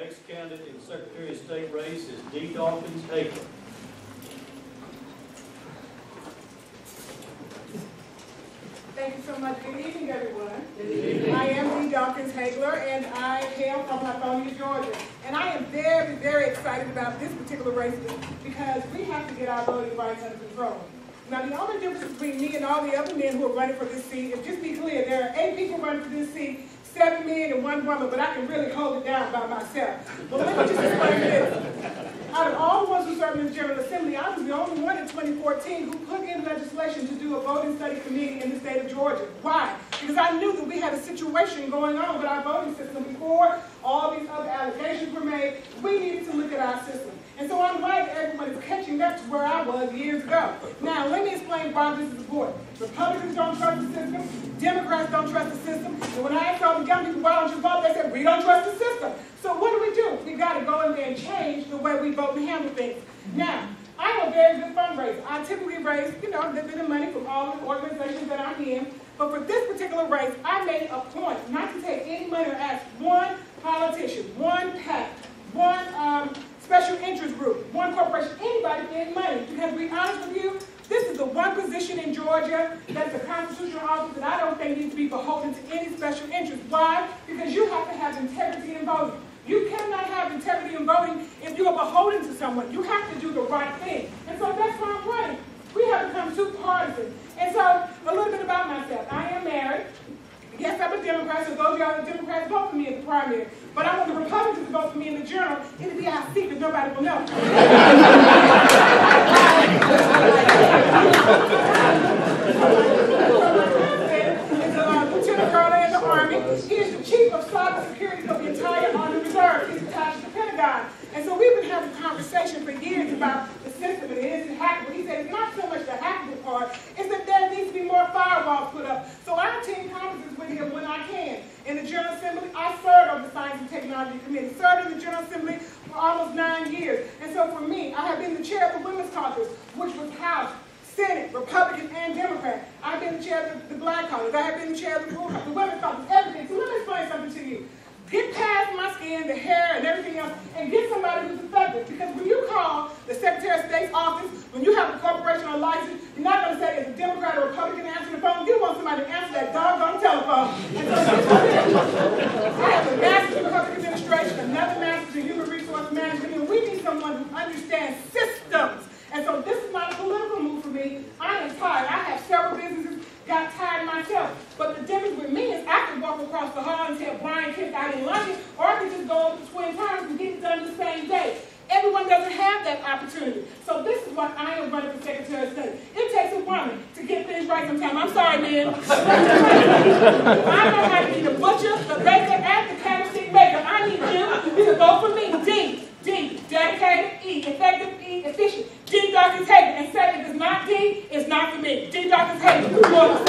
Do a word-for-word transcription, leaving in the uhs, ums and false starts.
next candidate in the Secretary of State race is D. Dawkins Hagler. Thank you so much. Good evening, everyone. Good evening. I am D. Dawkins Hagler, and I hail from Lithonia, Georgia. And I am very, very excited about this particular race because we have to get our voting rights under control. Now, the only difference between me and all the other men who are running for this seat is, just be clear, there are eight people running for this seat, seven men and one woman, but I can really hold it down by myself. But let me just explain this. Out of all the ones who served in the General Assembly, I was the only one in twenty fourteen who put in legislation to do a voting study committee in the state of Georgia. Why? Because I knew that we had a situation going on with our voting system before all these other allegations were made. We needed to look at our system. And so I'm glad that everyone is catching up to where I was years ago. Now, let me explain why this is important. Republicans don't trust the system. Democrats don't trust the system. And when I asked all the young people, why don't you vote, they said, we don't trust the system. So what do we do? We got to go in there and change the way we vote and handle things. Now, I'm a very good fundraiser. I typically raise, you know, a little bit of money from all the organizations that I'm in. But for this particular race, I made a point not to take any money or ask one politician, one PAC, one um, special interest group, one corporation, anybody for any money. Because to be honest with you, this is the one position in Georgia that's a constitutional office that I don't think needs to be beholden to any special interest. Why? Because you have to have integrity in voting. You cannot have integrity in voting if you are beholden to someone. You have to do the right thing. And so that's why I'm running. We have become too partisan. And so, a little bit about myself. I am married. Yes, I'm a Democrat, so those of y'all the Democrats vote for me at the primary. But I want the Republicans to vote for me in the Journal. It'll be our secret, nobody will know. Lieutenant Colonel in the Army. He is the chief of cyber security of the entire Army Reserve. He's attached to the Pentagon. And so we've been having a conversation for years about the system and it isn't hackable. He said it's not so much the hackable part, it's that there needs to be more firewalls put up. So I attend conferences with him when I can. In the General Assembly, I served on the Science and Technology Committee, served in the General Assembly for almost nine years. And so for me, I have been the chair of the Women's Caucus, which was House, Senate, Republican, and Democrat. I've been the chair of the, the Black Caucus. I have been the chair of the, the Women's Caucus, everything. So let me explain something to you. Get past my skin, the hair, and everything else, and get somebody who's effective. Because when you call the Secretary of State's office, when you have a corporation or license, you're not going to say it's a Democrat or Republican answering the phone. You want somebody to answer that doggone telephone. And so I have a master's in public administration, another master's in human resource management, and we need someone who understands systems. And so this is not a political move for me. I am tired. I have several businesses, got tired myself. But the difference with me is I can walk across the hall and tell Brian Kemp I didn't like it, or I can just go over to Twin Towers and get it done the same day. Everyone doesn't have that opportunity. So this is why I am running for Secretary of State. It takes a woman to get things right sometimes. I'm sorry, man. I know how to be the butcher, the baker, and the candlestick maker. I need you to vote for me. D. D. Dedicated. E. Effective. E. Efficient. D. Dawkins Hagler. And say if it's not D, it's not for me. D. Dawkins Hagler.